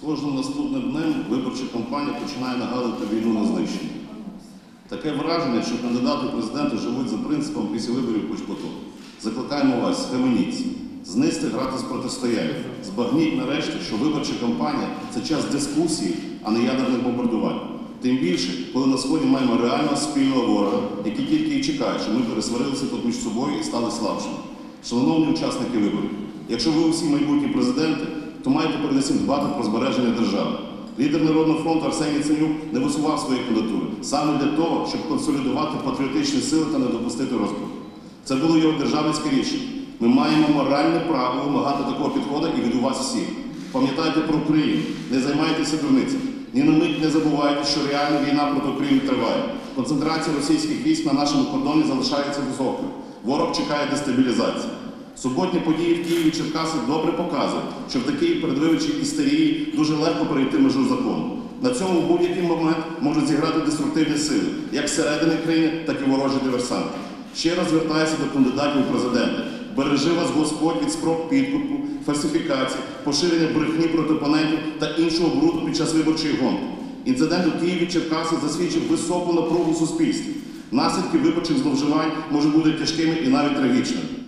кожним наступним днем виборча кампанія починає нагадувати війну на знищення. Таке враження, що кандидати в президенти живуть за принципом після виборів хоч потоп. Закликаємо вас, схаменіться, знизьте грати з протистояння, збагніть нарешті, що виборча кампанія – це час дискусії, а не ядерних бомбардувань. Тим більше, коли на Сході маємо реально спільного ворога, який тільки і чекає, що ми пересварилися тут між собою і стали слабшими. Шановні учасники виборів, якщо ви усі майбутні президенти, то маєте передусім дбати про збереження держави. Лідер Народного фронту Арсеній Яценюк не висував свої кандидатури саме для того, щоб консолідувати патріотичні сили та не допустити розбрат. Це було його державницьке рішення. Ми маємо моральне право вимагати такого підходу і від вас всіх. Пам'ятайте про Україну, не займайтеся дурницями. Ні на мить не забувайте, що реальна війна проти України триває. Концентрація російських військ на нашому кордоні залишається високою. Ворог чекає дестабілізації. Суботні події в Києві і Черкасах добре показують, що в такій передвиборчій істерії дуже легко перейти межу закону. На цьому в будь-який момент можуть зіграти деструктивні сили, як зсередини країни, так і ворожі диверсанти. Ще раз звертаюся до кандидатів у президенти. Бережи вас Господь від спроб підкупу, фальсифікацій, поширення брехні проти опонентів та іншого бруду під час виборчої гонки. Інцидент у Києві і Черкасах засвідчив високу напругу в суспільстві. Наслідки виборчих зловживань можуть бути тяжкими і навіть трагічними.